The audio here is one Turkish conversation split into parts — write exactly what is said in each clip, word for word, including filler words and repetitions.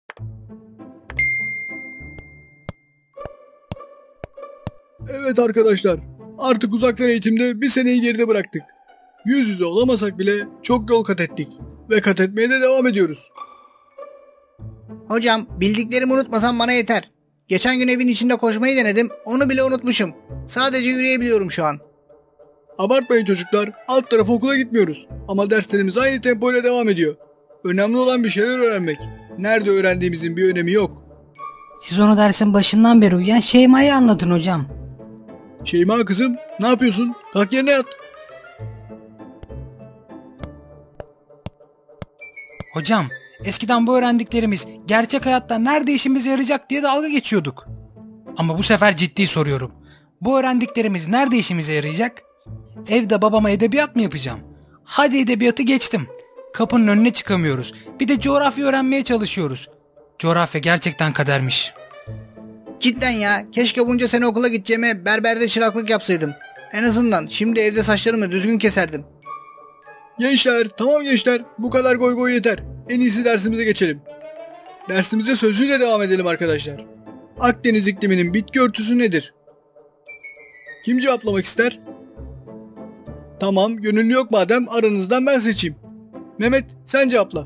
Evet arkadaşlar, artık uzaktan eğitimde bir seneyi geride bıraktık. Yüz yüze olamasak bile çok yol kat ettik ve kat etmeye de devam ediyoruz. Hocam, bildiklerimi unutmasam bana yeter. Geçen gün evin içinde koşmayı denedim, onu bile unutmuşum. Sadece yürüyebiliyorum şu an. Abartmayın çocuklar, alt tarafı okula gitmiyoruz ama derslerimiz aynı tempoyla devam ediyor. Önemli olan bir şeyler öğrenmek. Nerede öğrendiğimizin bir önemi yok. Siz onu dersin başından beri uyuyan Şeyma'yı anlatın hocam. Şeyma kızım, ne yapıyorsun? Kalk yerine yat. Hocam, eskiden bu öğrendiklerimiz gerçek hayatta nerede işimize yarayacak diye dalga geçiyorduk. Ama bu sefer ciddi soruyorum. Bu öğrendiklerimiz nerede işimize yarayacak? Evde babama edebiyat mı yapacağım? Hadi edebiyatı geçtim. Kapının önüne çıkamıyoruz. Bir de coğrafya öğrenmeye çalışıyoruz. Coğrafya gerçekten kadermiş. Cidden ya, keşke bunca sene okula gideceğime berberde çıraklık yapsaydım. En azından şimdi evde saçlarımı düzgün keserdim. Gençler, tamam gençler, bu kadar goy goy yeter. En iyisi dersimize geçelim. Dersimize sözlüğüyle devam edelim arkadaşlar. Akdeniz ikliminin bitki örtüsü nedir? Kim cevaplamak ister? Tamam, gönüllü yok madem, aranızdan ben seçeyim. Mehmet, sen cevapla.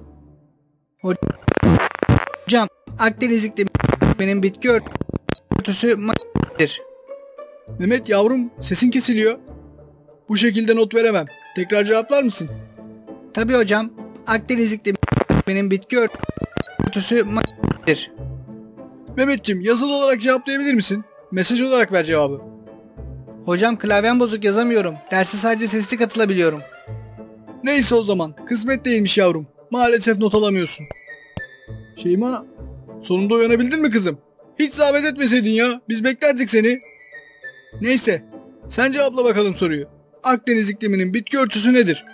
Hocam, Akdeniz ikliminin bitki örtüsü nedir? Mehmet yavrum, sesin kesiliyor. Bu şekilde not veremem. Tekrar cevaplar mısın? Tabii hocam, Akdeniz ikliminin bitki örtüsü nedir? Mehmetciğim, yazılı olarak cevaplayabilir misin? Mesaj olarak ver cevabı. Hocam, klavyem bozuk, yazamıyorum. Derse sadece sesli katılabiliyorum. Neyse o zaman, kısmet değilmiş yavrum. Maalesef not alamıyorsun. Şeyma, sonunda uyanabildin mi kızım? Hiç zahmet etmeseydin ya, biz beklerdik seni. Neyse, sen cevapla bakalım soruyu. Akdeniz ikliminin bitki örtüsü nedir?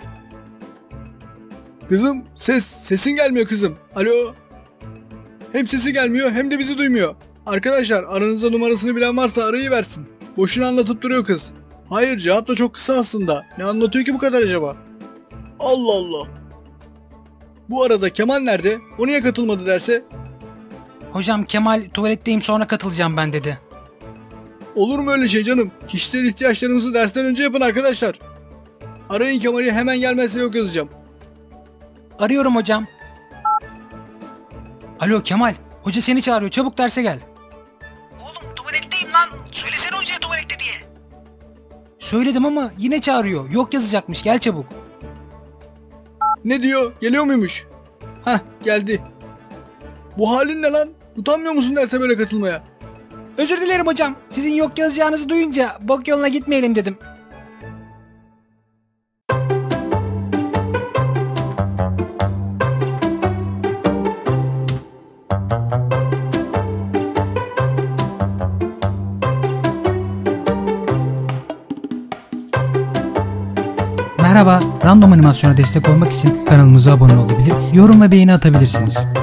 Kızım, ses, sesin gelmiyor kızım. Alo. Hem sesi gelmiyor hem de bizi duymuyor. Arkadaşlar, aranızda numarasını bilen varsa arayı versin. Boşuna anlatıp duruyor kız. Hayır, cevap da çok kısa aslında. Ne anlatıyor ki bu kadar acaba? Allah Allah. Bu arada Kemal nerede? O niye katılmadı derse? Hocam, Kemal tuvaletteyim sonra katılacağım ben dedi. Olur mu öyle şey canım? Kişisel ihtiyaçlarımızı dersten önce yapın arkadaşlar. Arayın Kemal'i, hemen gelmezse yok yazacağım. Arıyorum hocam. Alo Kemal, hoca seni çağırıyor, çabuk derse gel. Oğlum, tuvaletteyim lan. Söylesene hocaya tuvalette diye. Söyledim ama yine çağırıyor. Yok yazacakmış, gel çabuk. Ne diyor? Geliyor muymuş? Hah, geldi. Bu halin ne lan? Utanmıyor musun derse böyle katılmaya? Özür dilerim hocam. Sizin yok yazacağınızı duyunca bok yoluna gitmeyelim dedim. Merhaba, Random Animasyon'a destek olmak için kanalımıza abone olabilir, yorum ve beğeni atabilirsiniz.